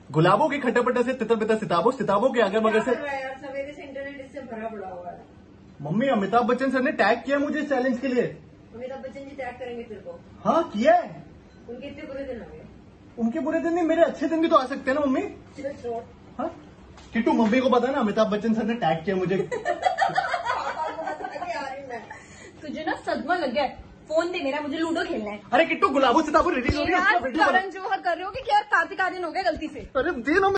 गुलाबों के खट्टे से तितर बितर सिताबों के अगर मगर से। यार सवेरे से इंटरनेट इससे भरा पड़ा हुआ है। मम्मी अमिताभ बच्चन सर ने टैग किया मुझे इस चैलेंज के लिए। अमिताभ बच्चन जी टैग करेंगे तेरे को? हाँ किया है। उनके इतने बुरे दिन आ गए। उनके बुरे दिन नहीं, मेरे अच्छे दिन भी तो आ सकते हैं ना मम्मी। हाँ किट्टू, मम्मी को पता है ना अमिताभ बच्चन सर ने टैग किया मुझे। तुझे ना सदमा लग गया है। फोन दे मेरा, मुझे लूडो खेलना है। अरे किट्टू, गुलाबों सिताबों रिलीज हो रही है। करण जौहर कर रहे हो कि क्या? कार्तिक आर्यन हो गया गलती से। अरे दे ना।